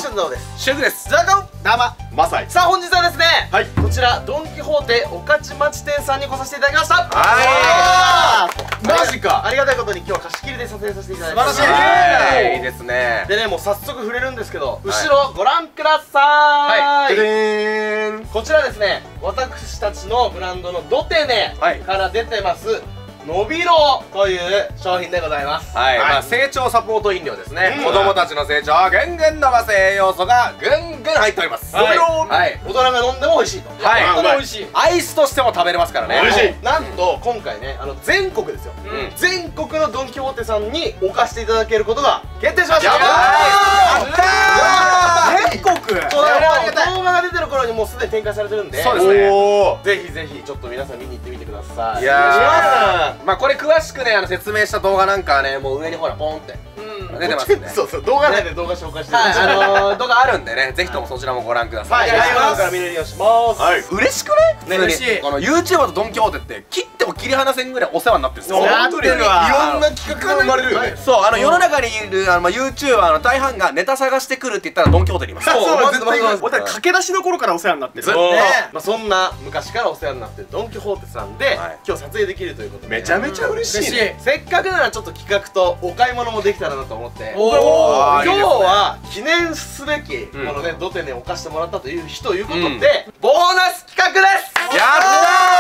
ンドです。 シェフです。 ザコン生マサイ。 さあ本日はですね、 はい、 こちらドン・キホーテ御徒町店さんに来させていただきました。 はい、 マジか。ありがたいことに今日は貸し切りで撮影させていただきました。 素晴らしい。いいですね。 でね、もう早速触れるんですけど、後ろご覧ください。こちらですね、私たちのブランドのドテネから出てますのびろうという商品でございます。 はい、まあ成長サポート飲料ですね。子供たちの成長をぐんぐん伸ばす栄養素がぐんぐん入っております。 はい、大人が飲んでも美味しいと。 はい、 本当に美味しい。 アイスとしても食べれますからね。 美味しい。なんと今回ね、全国ですよ。全国のドン・キホーテさんに置かせていただけることが決定しました。やったー！全国。動画が出てる頃にもうすでに展開されてるんで、 そうですね。 ぜひぜひちょっと皆さん見に行ってみてください。 いやー、まあこれ詳しくね説明した動画なんかはね、もう上にほらポンって出てますんで。 そうそう、動画内で動画紹介してる。 はい、動画あるんでね、ぜひともそちらもご覧ください。 概要欄から見れるようにします。 はい、嬉しくない？嬉しい。この YouTuber とドン・キホーテって切っても切り離せんぐらいお世話になってるんですよ。 やってるわ。いろんな企画が生まれるよね。 そう、世の中にいるYouTuber の大半がネタ探してくるって言ったらドン・キホーテにいます。 そう、絶対俺たち駆け出しの頃からお世話になってる。 まあそんな昔からお世話になってるドン・キホーテさんで今日撮影できるということで、 めちゃめちゃ嬉しいね。 せっかくならちょっと企画とお買い物もできたらなと思って、今日は記念すべきこのねドテネを貸してもらったという日ということでボーナス企画です。 やった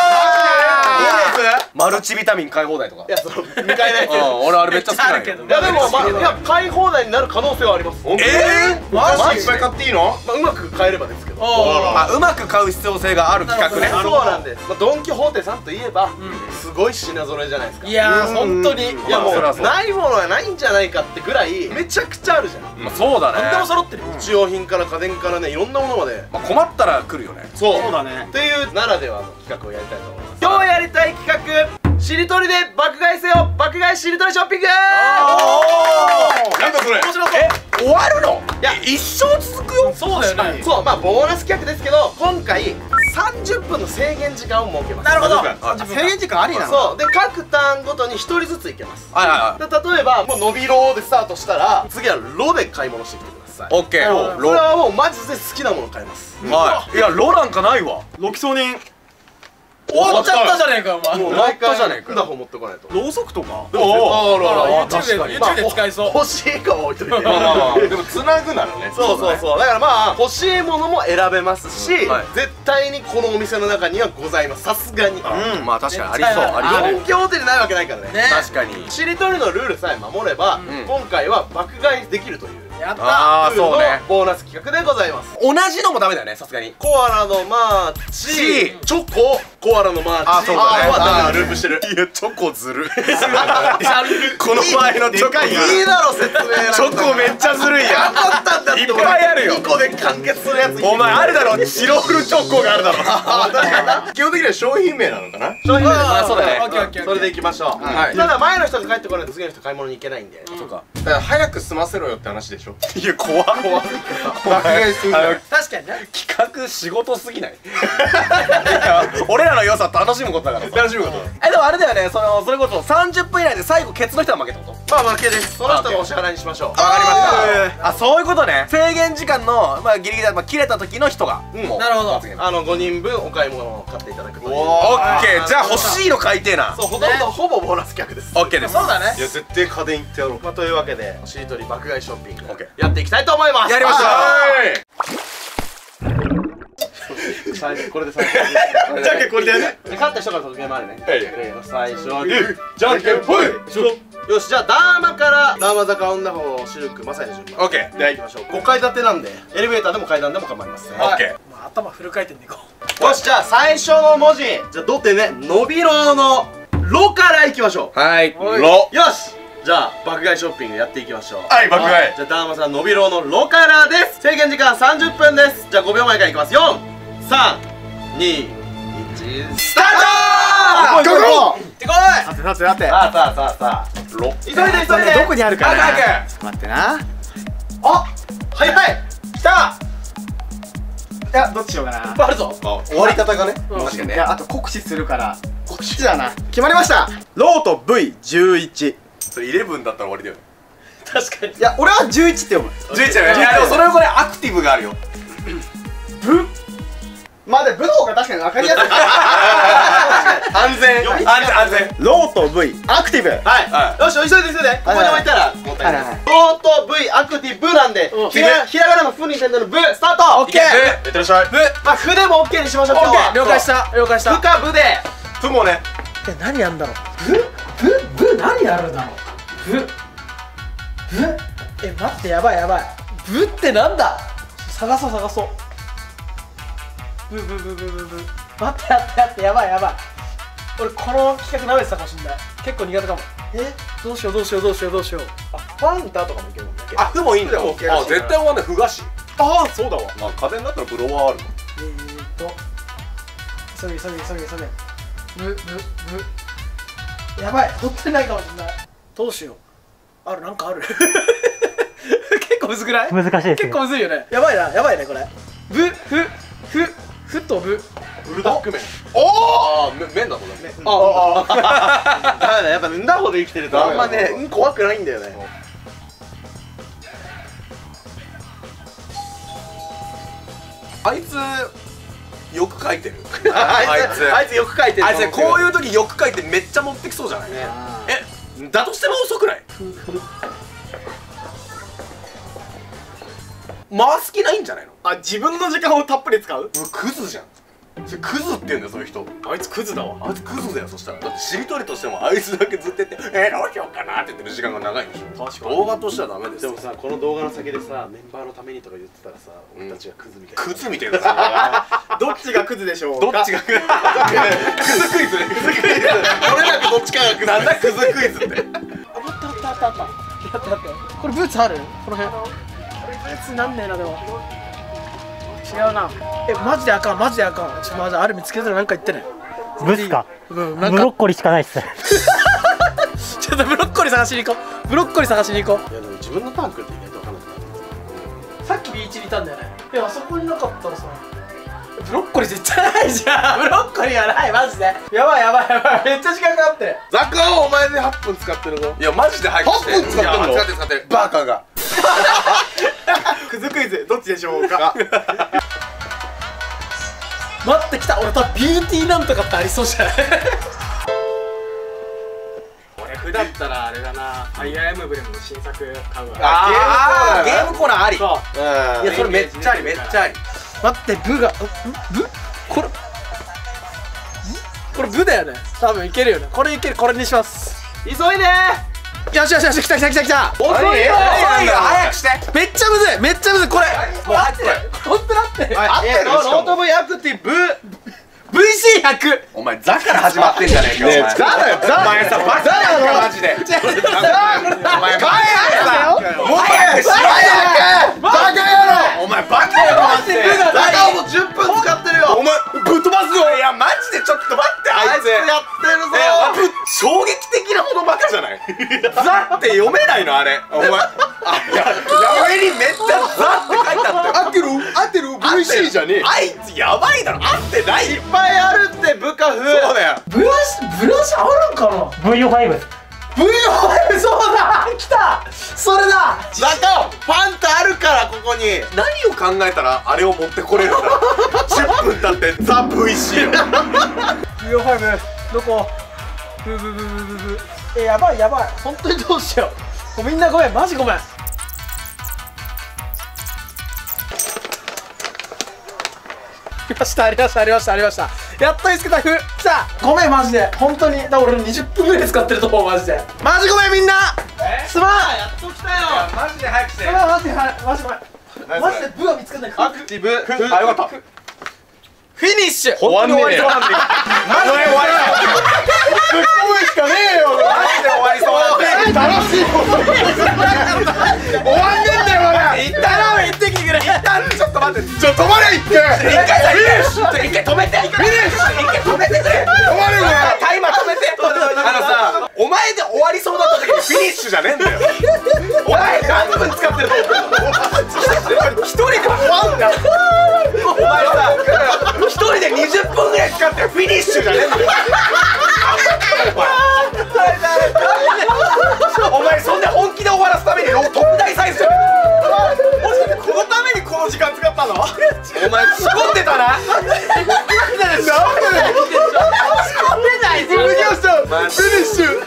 ー！マルチビタミン買い放題とか。 いや、その2回ね。 俺あれめっちゃ好きなんだけど。 いやでも買い放題になる可能性はあります。 マジいっぱい買っていいの？ うまく買えればですけど。 うまく買う必要性がある企画ね。 そうなんです。ドン・キホーテさんといえばすごい品揃えじゃないですか。 いやー本当に。 いやもうないものはないんじゃないかってぐらいめちゃくちゃあるじゃん。 まあそうだね。 何でも揃ってる。日用品から家電からね、いろんなものまで困ったら来るよね。 そうだね。 っていうならではの企画をやりたいと思います。今日やりたい企画、しりとりで爆買いせよ爆買いしりとりショッピング。 なんだそれ。 面白そう。 終わるの？ いや一生続くよ。 そうだよね。 そう、まあボーナス企画ですけど、今回30分の制限時間を設けます。 なるほど。 制限時間ありなの？ そうで、各ターンごとに1人ずついけます。 はいはいはい。 で例えばもうのびろでスタートしたら、次はロで買い物してきてください。 オッケー。 これはもうマジで好きなもの買います。 はい。いやロなんかないわ。 ロキソニン。 終わっちゃったじゃねえかお前。 もう毎回普段持ってこないと。 ろうそくとか？ YouTube で使えそう。 欲しいかは置いといて。 でも繋ぐならね。 そうそうそう。だからまあ欲しいものも選べますし、絶対にこのお店の中にはございます。さすがに。 まあ確かにありそう。ありそう。 ドン・キホーテにないわけないからね。 確かに。 しりとりのルールさえ守れば、今回は爆買いできるという。 やったああそうね。 ボーナス企画でございます。 同じのもダメだよね、さすがに。 コアラのマーチ、チョコ、コアラのマーチはループしてる。 いやチョコずる。 この場合のチョコいいだろ説明。 チョコめっちゃずるいやん。 なかったんだって。 いっぱいあるよ。 2個で完結するやつ。 お前あるだろ、チロルチョコがあるだろ。 基本的には商品名なのかな？ 商品名。 まあそうだね。 それでいきましょう。ただ前の人が帰ってこないと次の人買い物に行けないんで。 そうか。 だから早く済ませろよって話でしょ。 いや怖っ。 爆買いするんだよ。 確かにね。 企画仕事すぎない？俺らの良さ楽しむことだからさ。 楽しむこと。 でもあれだよね、それこそ30分以内で最後ケツの人が負けってこと？ まあ負けです。その人がお支払いにしましょう。 わかりました。あ、そういうことね。制限時間のギリギリで切れた時の人がなるほど。 5人分お買い物を買っていただくという。 オッケー。じゃあ欲しいの買いてえな。 そう、ほとんどほぼボーナス企画です。 オッケーです。 そうだね。 いや絶対家電行ってやろう。 というわけでしりとり爆買いショッピングやっていきたいと思います。 やりましょう。これで最初。 じゃんけんこれでやる。 勝った人からゲームあるね。最初じゃんけんぽい。 よし、じゃあダーマからダーマ坂女方シルクまさに順番。 オッケー。 では行きましょう。5階建てなんでエレベーターでも階段でも構いません。 オッケまあ頭フル回転でいこー。よし、じゃあ最初の文字、じゃあドテね、のびろのロから行きましょう。 はい。 ロ。よし、じゃあ爆買いショッピングやっていきましょう。 はい、爆買い。 じゃあダーマさんのびろのロからです。制限時間30分です。じゃあ5秒前からいきます。4、3、2、1、スタート。 ゴー。 ってこい。 待って。 さあロ。急いで。 どこにあるかな。待ってな。 はい来た。 いやどっちしようかな。 あるぞ。 終わり方がね。 確かにね。 いやあと酷使するから酷使だな。決まりました。ローと V11。 それ11だったら終わりだよね。 確かに。 いや俺は11って読む。 11だよね。でもそれ横にアクティブがあるよ。 まあで武道が確かに分かりやすい。 安全安全。 ローと V アクティブ。 はいよし急いで急いでここに置いたらもったいないです。ローと V アクティブなんでひらがなの「ふ」に点々の「ぶ」スタート。 オッケー。 いってらっしゃい。 まあ「ふ」でも OK にしましょう今日は。 了解した了解した。 ふかぶでふもね。 何やんだろう。ぶ何やるだろう。ぶ待ってやばいやばい。ぶってなんだ。探そう。ぶ待ってやばいやばい。俺この企画舐めてたかもしんない。結構苦手かも。どうしよう。 あファンタとかもいけるもんね。 あ、ふもいいんだ。あ、絶対わかんない。ふ菓子。 ああそうだわ。 まあ家電だったらブロワーある。 急げぶやばい本当にないかもしんない。どうしよう。なんかある。結構むずくない？ 難しいですね。 結構むずいよね。やばいねこれ。ふとぶ。 ブルドッグ麺。 おお、麺だもんね。 ダメだやっぱんだほど生きてるとあんまね怖くないんだよね。 あいつよく書いてる。 あいつよく書いてる。 あいつねこういう時よく書いてめっちゃ持ってきそうじゃない？だとしても遅くない？回す気ないんじゃないの？ あ自分の時間をたっぷり使う。 クズじゃん。それクズって言うんだよそういう人。 あいつクズだわ。 あいつクズだよ。そしたらだってしりとりとしてもあいつだけずっと言ってどうしようかなって言ってる時間が長いんでしょ。確かに動画としてはダメですよ。 でもさこの動画の先でさメンバーのためにとか言ってたらさ俺たちがクズみたいな。 クズみたいなさ。 どっちがクズでしょうか。 どっちがクズクイズね。クズクイズ。俺らとどっちかがクズ。なんだクズクイズって。 待ってこれブーツある？この辺ブーツなんねえな。でも違うな。マジであかん。ちょっとマジある見つけたらなんか言ってね。 ブスか。ブロロッコリーしかないっす。 ちょっとブロッコリー探しに行こう。 いやでも自分のターン来ると意外と分かんなくなる。 さっきビーチにいたんだよね。いやあそこになかったらさブロッコリー絶対ないじゃん。ブロッコリーはないマジで。やばいめっちゃ時間かかってる。 ザックはお前で8分使ってるぞ。 いやマジで早くして。 8分使ってんの？ 使ってるバカが。 クズクイズどっちでしょうか。 待ってきた。俺多分ビューティーなんとかってありそうじゃない？ 俺普段だったらあれだな。ファイアーエムブレムの新作買うわ。 ゲームコーナーあり。いそうやそれめっちゃあり。 待ってブがこれブだよね。多分いけるよね。これいける。これにします。 急いでよし来た。 遅いよ。 早くして。 めっちゃむずいこれ。 もう早く来い。 ほんとだってロート V アクティブ VC100。 お前ザから始まってんじゃねえか。お前ザだよザ。 お前さバカだよマジで。お前バカやろ。もう早くしろよ。バカ野郎。お前バカやろマジで。 ザカをもう10分使ってるよ。 お前ぶっ飛ばすぞ。いやマジでちょっと待ってあいつやってるぞ。 衝撃的なほどバカじゃない。ザって読めないのあれ。お前上にめっちゃザって書いてあったよ。 合ってる VC じゃねえ。 あいつやばいだろ。合ってない。 いっぱいあるって部下風。 そうだよ。 ブラシあるんかな。 VO5。 VO5 そうだ。来たそれだ。 ザカファンタあるからここに。 何を考えたらあれを持ってこれるんだ。10分経ってザ VC。 VO5 どこ？やばい本当にどうしよう。みんなごめんマジごめん。ありましたやっと見つけた。来た。ごめんマジで本当に。俺20分ぐらい使ってると思うマジで。マジごめんみんな。すまん。 やっと来たよ。 マジで早くして。 マジごめん。マジでブが見つかんない。 アクティブあ、よかった。 フィニッシュ。 終わんねえよ。マジで終わりだよ。ぶっ込むしかねえよ。マジで終わりそうなんだよ。 楽しい終わんねえんだよまだ。 一旦言ってきてくれ。 ちょっと待って。 ちょっと止まれ一回。 一回止めて。一回止めてくれ。 止まれよ。 タイマー止めて。さ、お前で終わりそうだった時にフィニッシュじゃねえんだよ。お前何分使ってると思ってんの。一人で終わんだよ。お前さ、一人で20分ぐらい使ってフィニッシュじゃねえんだよ。お前そんな本気で終わらすために録特大サイズじゃん。 もしかしてこのためにこの時間使ったの？ お前仕込んでたな。 仕込んでない自分でした。フィニッシュ。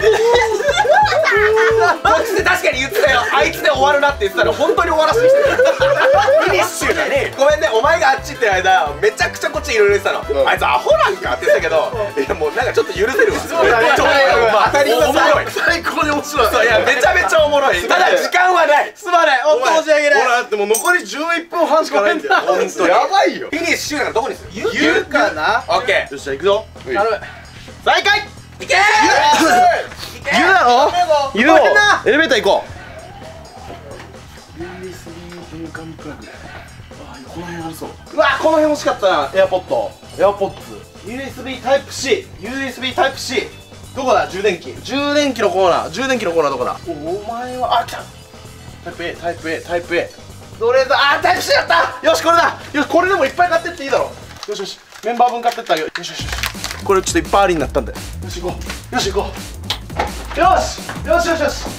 こっちで確かに言ってたよ。あいつで終わるなって言ってたら本当に終わらせてきてる。フィニッシュだね。ごめんね、お前があっち行ってる間めちゃくちゃこっちいろいろ言ってたの。あいつアホなんかって言ってたけど、いやもうなんかちょっと許せるわ。そうだね。当たり前。おもろい。最高に面白い。いやめちゃめちゃおもろい。ただ時間はない。 すまない。本当申し訳ない。ほらだってもう残り11分半しかないんだよ。 本当にやばいよ。フィニッシュなんかどこにする？ 言うかな。 オッケー。 よっしゃ行くぞ。 頼む。 再開。 いけー。 言うだろ。言うよ。エレベーター行こう。USB 変換プラグ。この辺ありそう。うわこの辺欲しかったな。エアポッド USB タイプ C。 USB タイプ C。 どこだ？充電器のコーナーどこだ？お前はあ来た。タイプ A タイプ A どれだ？タイプ C だった。よしこれだ。よしこれでもいっぱい買ってっていいだろ。よしよしメンバー分買ってってあげよう。よしよしよしこれちょっといっぱいありになったんで。よし行こうよし行こう。よしよしよしよし。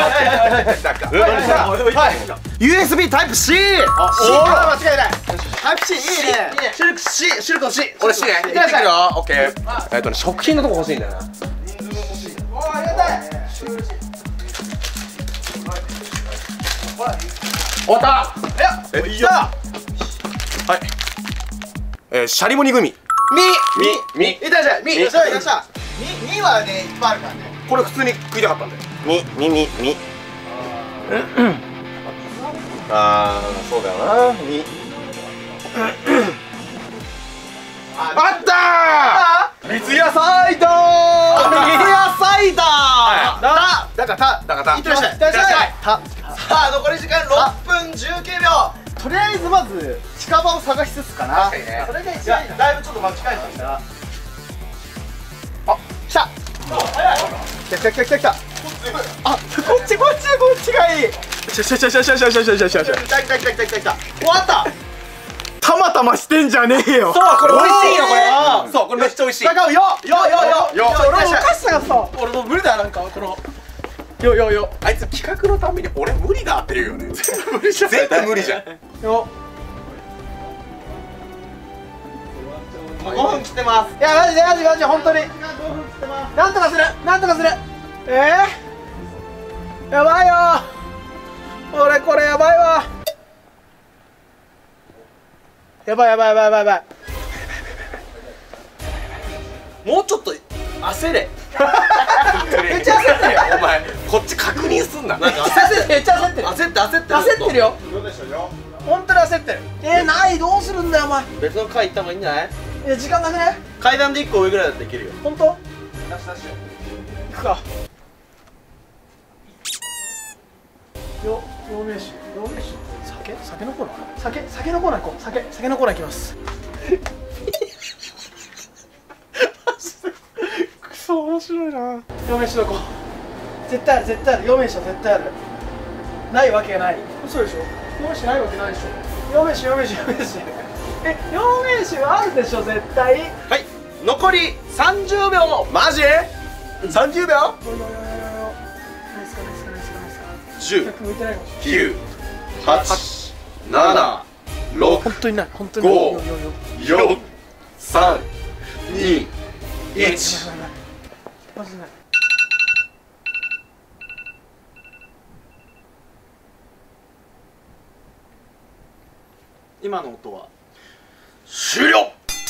はい USB タイプ C。 間違いない。タイプ C いいね。シルク C シルクの C。 俺 C ね。行ってくるよ。オッケー。食品のとこ欲しいんだよな。 おーありがたい。 終わった。 いやはい。シャリモニグミ。みいたじゃん。みはねいっぱいあるからね。 これ普通に食いたかったんだよ。み。そうだよな。み。あったー。 水野菜だー。水野菜だー。だからた。いってらっしゃい。さあ残り時間6分19秒。とりあえずまず近場を探しつつかな。 確かにね。 それが一番いいな。だいぶちょっと巻き替えてきた。あ来た。来た。あこっちがいい。来た。終わった。たまたましてんじゃねえよ。 そうこれ美味しいよこれ。そうこれめっちゃ美味しい。 俺もお菓子探すわ。俺もう無理だなんかこの。よあいつ企画のために俺無理だって言うよね。全部無理じゃん。全部無理じゃん。 よ5分切ってます。いやマジ本当になんとかするやばいよ俺これやばいわ。やばいもうちょっと焦れ。めっちゃ焦ってるよ。 お前こっち確認すんな。なんかめっちゃ焦ってる。焦ってるよ。本当に焦ってる。ないどうするんだよお前。別の階行った方がいいんじゃない？時間なくね？階段で1個上ぐらいだったらいけるよ。本当？行くか。陽明酒酒のコーナー？酒のコーナー行こう。酒のコーナー行きます。くそ面白いな。陽明酒どこ？絶対ある。陽明酒は絶対ある。ないわけがない。嘘でしょ？陽明酒ないわけないでしょ。陽明酒。陽明酒あるでしょ絶対。はい。残り30秒。マジ？30秒？10、9、8、7、6、本当にない。5、4、3、2、1。マジない。 今の音は終了。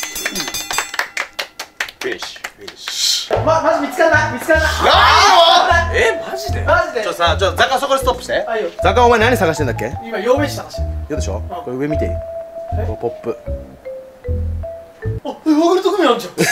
フィニッシュ。 マジ見つからない。 マジで？ ちょっとザカそこでストップして。ザカお前何探してんだっけ？ 今陽明酒探してる。 嫌でしょ？これ上見ていい？これポップ。 ヨーグルトグミあんじゃん。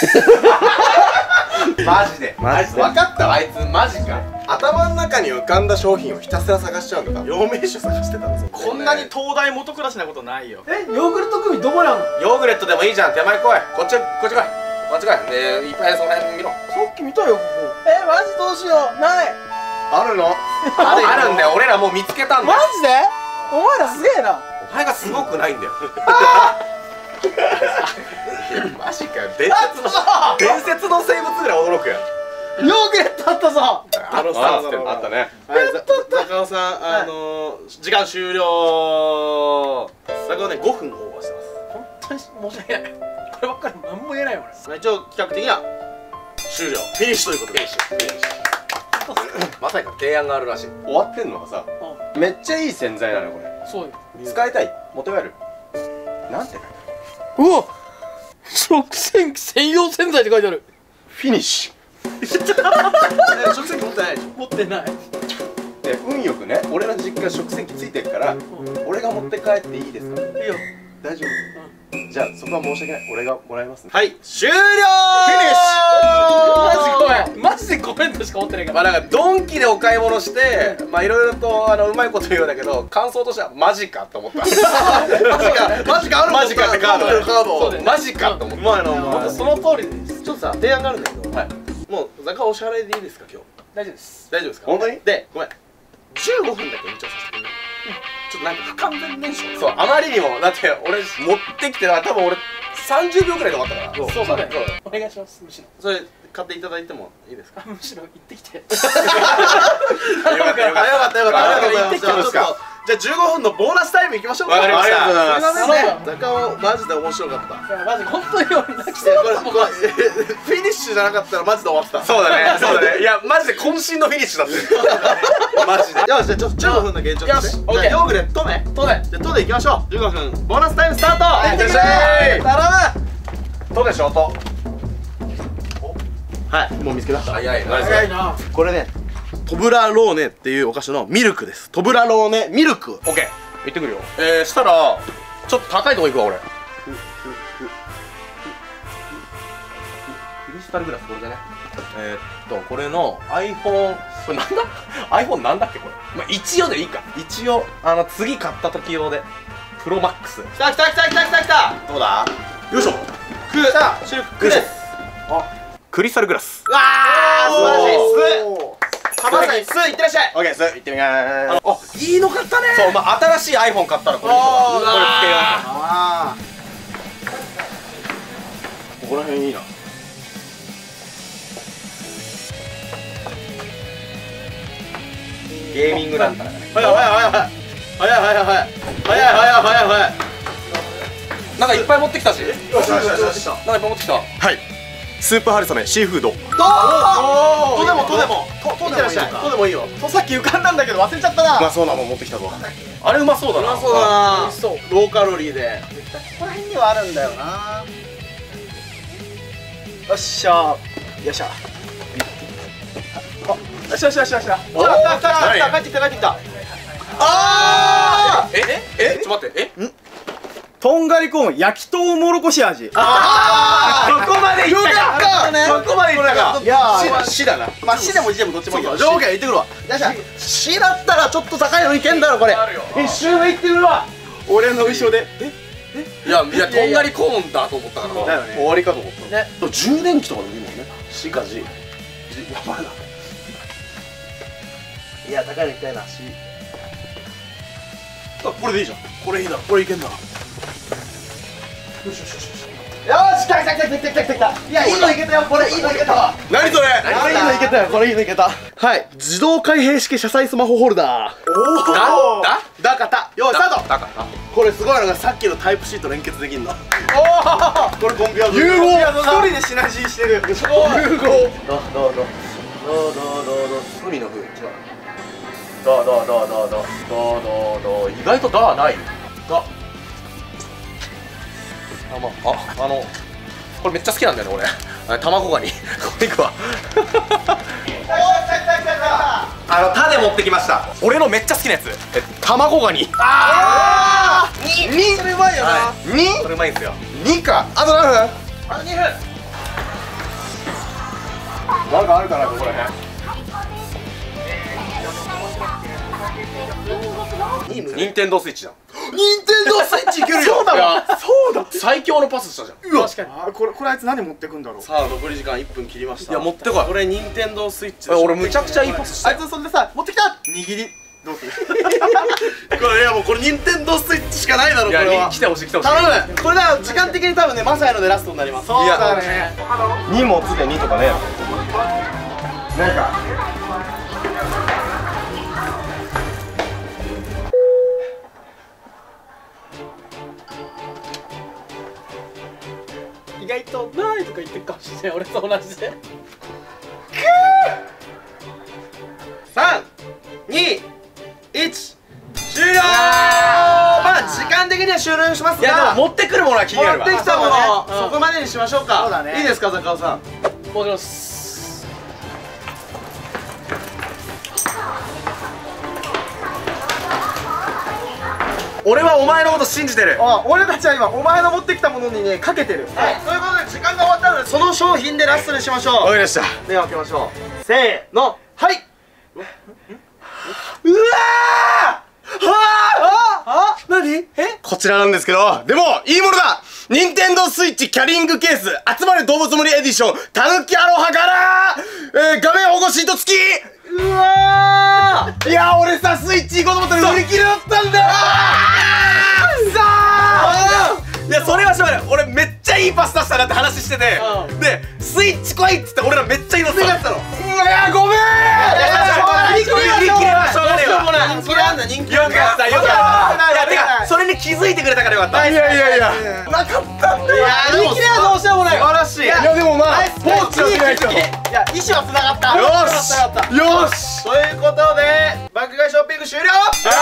マジで。あいつ分かったわ。あいつマジか。頭の中に浮かんだ商品をひたすら探しちゃうんだ。陽明酒探してたんですよ。 こんなに東大元暮らしなことないよ。 ヨーグルトグミどこにあんの？ ヨーグレットでもいいじゃん。手前来い。こっち来い。でいっぱいその辺見ろ。 さっき見たよここ。マジどうしよう。ない。 あるの？あるんだよ。俺らもう見つけたんだよ。 マジで？お前らすげえな。 お前がすごくないんだよ。マジかよ。伝説の生物ぐらい驚くよ。 ヨーグレットあったぞ。 あったね。 中尾さん、時間終了。中尾ね、5分オーバーしてます。 本当に申し訳ない。こればっかり何も言えないよ俺。 一応企画的には終了、フィニッシュということで。 まさか提案があるらしい。終わってんのがさ、めっちゃいい洗剤なのよこれ。 そうよ。 使いたい、求める。なんて書いてあうわ、食洗機専用洗剤って書いてある。 る？フィニッシ食洗機持ってないでしょ。 持ってない。 ュ。で、運よくね、俺の実家食洗機ついてるから、俺が持って帰っていいですか？ いいよ。 大丈夫。じゃあそこは申し訳ない。俺がもらいますね。 はい、終了。 フィニッシュ。 マジごめん。マジでごめんとしか思ってないから。 まあなんかドンキでお買い物してまあいろいろとうまいこと言うんだけど、感想としてはマジかと思った。 マジかある。 マジかってカード。 そうだよね。 マジかと思った。 うまいな。 本当その通りです。 ちょっとさ、提案があるんだけど、もうザカお支払いでいいですか今日？ 大丈夫です。 大丈夫ですか？ 本当に？ で、ごめん、15分だけ延長させてくれない？ちょっとなんか不完全燃焼。 そう、あまりにもだって俺持ってきて多分俺30秒くらいで終わったから。 そうだね。お願いします。むしろ。 それ買っていただいてもいいですか？ むしろ行ってきて。 よかったよかった。 ありがとうございます。 行ってきてますか。 じゃあ15分のボーナスタイムいきましょうか。 わかりました。 すいませんね。ザカオマジで面白かった。 マジ本当に俺泣きそうだったもん。 フィニッシュじゃなかったらマジで終わってた。 そうだね、そうだね。いやマジで渾身のフィニッシュだったよ。マジで。 よし、じゃあちょっと15分だけ延長して。 よし、 じゃあヨーグレットね。 とね。 じゃあトでいきましょう。15分ボーナスタイムスタート。 いってらっしゃい。 頼む。 どうでしょうと。 はい、もう見つけた。 早いな。 早いな。 これね、トブラローネっていうお菓子のミルクです。トブラローネミルク。 オッケー。行ってくるよ。したらちょっと高いとこ行くわ俺。クリスタルグラスこれじゃね。これの iPhone、これなんだ？iPhone なんだっけこれ。まあ一応でいいか。一応次買った時用でプロマックス。 来た。どうだ？よいしょ。クです。 クリスタルグラス。 わー、素晴らしい。浜田さん、スいってらっしゃい。 オッケー、行ってみまーす。いいの買ったね。そう、まあ新しい iPhone 買ったらこれにしよう。これつけよう。 あここら辺いいな。ゲーミングなんだからね。 早い。 なんかいっぱい持ってきたし。 よし。 なんかいっぱい持ってきた。はい。スープ春雨シーフード。 とでもいいよ。 さっき浮かんだんだけど忘れちゃったな。 まあそうなもん持ってきたぞ。あれうまそうだな。 そうだな。ローカロリーで。 ここら辺にはあるんだよな。よっしゃよっしゃ。よし。 帰ってきた。 ああ。ちょっと待って。 とんがりコーン焼きとうもろこし味。 そこまでいったか。そこまでいったか。 いやしだな。 まあしでもじでもどっちもいいよ。 条件行ってくるわ。しだったらちょっと高いのいけんだろこれ。一周目行ってくるわ。 俺の後ろで。 いやとんがりコーンだと思ったからだよね。 終わりかと思った。 ね。充電器とかでもいいもんね。しかじ。やばいな。いや高いのいきたいな。し。これでいいじゃん。これいいだろ。これいけんだ。よし。来た。いや、いいのいけたよ。これいいのいけたわ。 何それ。 これいいのいけた。はい、自動開閉式車載スマホホルダー。だかた。よーい、スタート。これすごいのがさっきのタイプ C と連結できんの。これコンピュア融合。一人でシナジーしてる。 融合。海の風。 意外とダーない。これめっちゃ好きなんだよね俺。卵ガニ。これいくわ。タで持ってきました。俺のめっちゃ好きなやつ。卵ガニ。 それうまいよな。 これうまいんですよ。 2か。あと何分？あと2分。 なんかあるかなここら辺。ニンテンドースイッチだ。 任天堂スイッチいけるよ。 そうだ。 最強のパスしたじゃん。 確かに。これあいつ何持ってくんだろう。 さあ残り時間1分切りました。 いや持ってこい。 これ任天堂スイッチでしょ。 俺むちゃくちゃいいパスしたよ。 あいつそれでさ持ってきた。握りどうする？ これいやもうこれ任天堂スイッチしかないだろこれは。 来てほしい。頼む。これだ時間的に多分ねマサヤのでラストになります。 そうだね。 2持つで2とかね。 なんか意外とないとか言ってるかもしれない。俺と同じで。 3、2、1、終了。まあ時間的には終了しますいやでが、 も持ってくるものは気になるわ。 持ってきたもの、 うんそこまでにしましょうか。 そうだねいいですか、坂尾さん。 もちろんす。 俺はお前のこと信じてる。 俺たちは今お前の持ってきたものにねかけてる。はい、ということで時間が終わったのでその商品でラストにしましょう。 わかりました。 目を開けましょう。せーの、はい。うわー、 何？え？ こちらなんですけど、でもいいものだ。任天堂スイッチキャリングケース集まる動物森エディションたぬきアロハから、画面保護シート付き。 うわいや俺さスイッチ行こうと思ったら売り切れだったんだよ。さあいやそれはしょうがない。俺めっちゃいいパス出したなって話してて、でスイッチ来いっつって俺らめっちゃ祈ってたの。いやごめん。売り切れはしょうがないわ。 人気なんだ、人気よかったよかった。いやてかそれに気づいてくれたからよかった。いやなかったんだよ。 売り切れはどうしようもない。素晴らしい。 いやでもまあポーチはしないと。 いや、意思は繋がった。 よしよし。 ということで爆買いショッピング終了。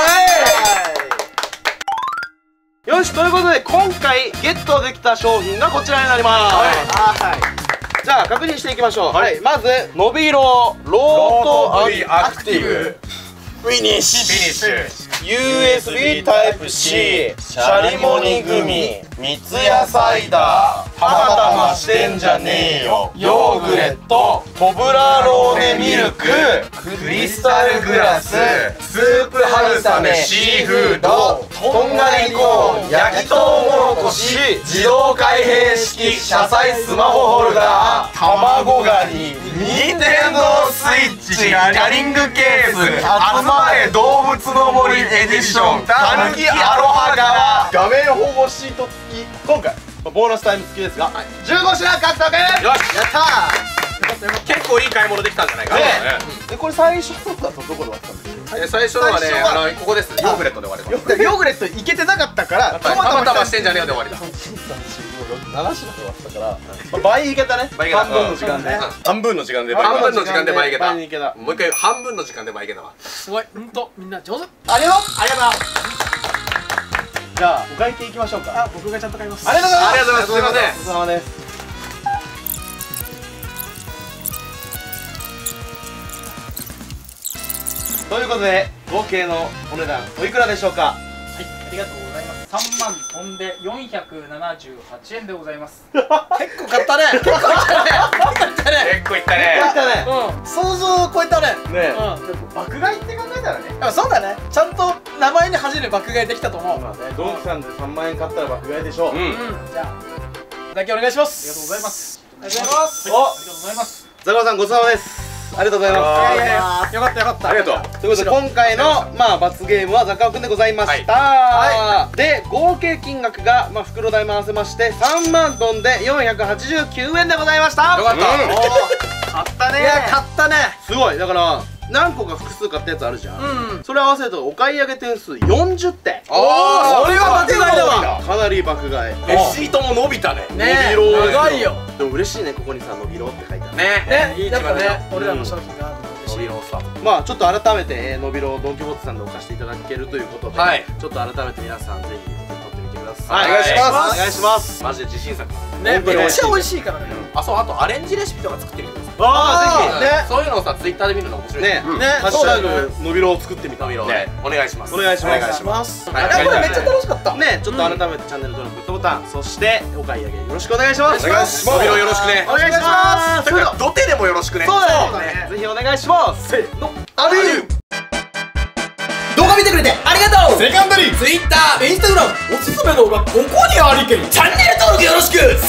よし、ということで今回ゲットできた商品がこちらになります。じゃあ確認していきましょう。まずノビローロートアクティブフィニッシュ USB タイプ C シャリモニグミ三ツ矢サイダーたまたましてんじゃねえよヨーグレットトブラローネミルククリスタルグラススープ春雨シーフードとんがりコーン焼きとうもろこし自動開閉式車載スマホホルダー卵ガニニンテンドースイッチキャリングケース集まれ動物の森エディションたぬきアロハ柄画面保護シート付き。今回ボーナスタイム付きですが15品獲得。よしやったー。 結構いい買い物できたんじゃないかな。 でこれ最初のだとどこで割ったんですか。 最初のはねここです。ヨーグレットで終わります。 ヨーグレットいけてなかったからたまたましてんじゃねえよで終わりだ。 7品で割ったから倍いけたね。半分の時間で半分の時間で倍いけた。 倍いけた。 もう一回半分の時間で倍いけたわ。 すごい。ほんとみんな上手。 ありがとう。じゃあお会計いきましょうか。 あ、僕がちゃんと買います。 ありがとうございます。 ありがとうございます。すいません。 お疲れ様です。ということで合計のお値段おいくらでしょうか。 はい、ありがとうございます。3万飛んで478円でございます。 結構買ったね。結構買ったね。 結構いったね。 買ったね。 想像を超えたね。 ね爆買いって考えたらね。 そうだね。ちゃんと名前に恥じる爆買いできたと思う。 まあね、ドンキさんで3万円買ったら爆買いでしょう。 じゃあだけお願いします。 ありがとうございます。 ありがとうございます。 お、 ありがとうございます。 ザコさんごちそうさまです。ありがとうございます。 いやいやよかったよかった。 ありがとう。 ということで今回のまあ罰ゲームはザカオくんでございました。で合計金額がまあ袋代も合わせまして3万飛んで489円でございました。 よかった。 買ったね。いや買ったね。すごい。だから何個か複数買ったやつあるじゃん。それ合わせるとお買い上げ点数40点。 おお、それは爆買いだわ。 かなり爆買い。 レシートも伸びたね。 ね、伸びろ長いよ。 でも嬉しいね、ここにさ、伸びろって書いてあるね。 ね、やっぱね、俺らの商品が伸びろさ。 まあちょっと改めて伸びろドン・キホーテさんで置かせていただけるということで、ちょっと改めて皆さんぜひ撮ってみてください。お願いします。お願いします。マジで自信作。 ね、めっちゃ美味しいからね。 あとアレンジレシピとか作ってみてください。 ああ、ぜひね。 そういうのをさ、ツイッターで見るの面白いね。 ハッシュタグ伸びろを作ってみた。 伸びろね。お願いします。 お願いします。 これめっちゃ楽しかった。 ね、ちょっと改めてチャンネル登録、グッドボタン、そしてお買い上げよろしくお願いします。 お願いします。伸びろよろしくね。 お願いします。 それでは土手でもよろしくね。 そうだね。ぜひお願いします。せーの。 ある。 動画見てくれてありがとう。 セカンダリー、ツイッター、 インスタグラム、おすすめ動画ここにありけり。 チャンネル登録よろしく。